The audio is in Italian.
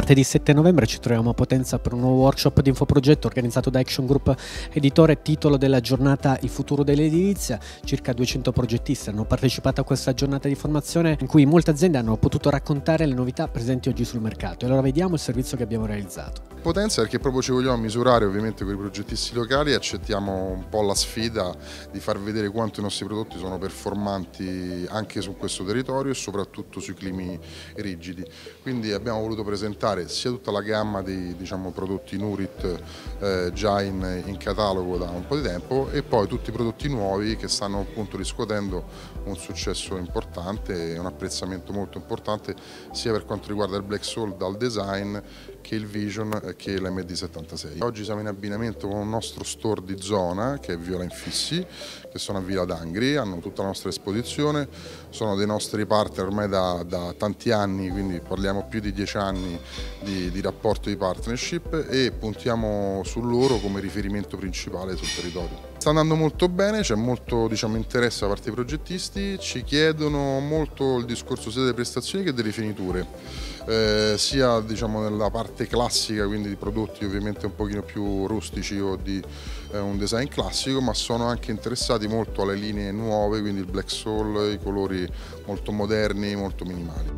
Martedì 7 novembre ci troviamo a Potenza per un nuovo workshop di infoprogetto organizzato da Action Group Editore, titolo della giornata Il futuro dell'edilizia. Circa 200 progettisti hanno partecipato a questa giornata di formazione in cui molte aziende hanno potuto raccontare le novità presenti oggi sul mercato. E allora vediamo il servizio che abbiamo realizzato. Potenza perché proprio ci vogliamo misurare ovviamente con i progettisti locali e accettiamo un po' la sfida di far vedere quanto i nostri prodotti sono performanti anche su questo territorio e soprattutto sui climi rigidi. Quindi abbiamo voluto presentare sia tutta la gamma dei prodotti Nurit già in catalogo da un po' di tempo e poi tutti i prodotti nuovi che stanno appunto riscuotendo un successo importante e un apprezzamento molto importante sia per quanto riguarda il Black Soul dal design che il Vision che l'MD76. Oggi siamo in abbinamento con un nostro store di zona che è Viola Infissi, che sono a Villa d'Angri, hanno tutta la nostra esposizione, sono dei nostri partner ormai da tanti anni, quindi parliamo più di 10 anni di rapporto di partnership e puntiamo su loro come riferimento principale sul territorio. Sta andando molto bene, c'è molto interesse da parte dei progettisti, ci chiedono molto il discorso sia delle prestazioni che delle finiture, sia nella parte classica, quindi di prodotti ovviamente un pochino più rustici o di un design classico, ma sono anche interessati molto alle linee nuove, quindi il Black Soul, i colori molto moderni, molto minimali.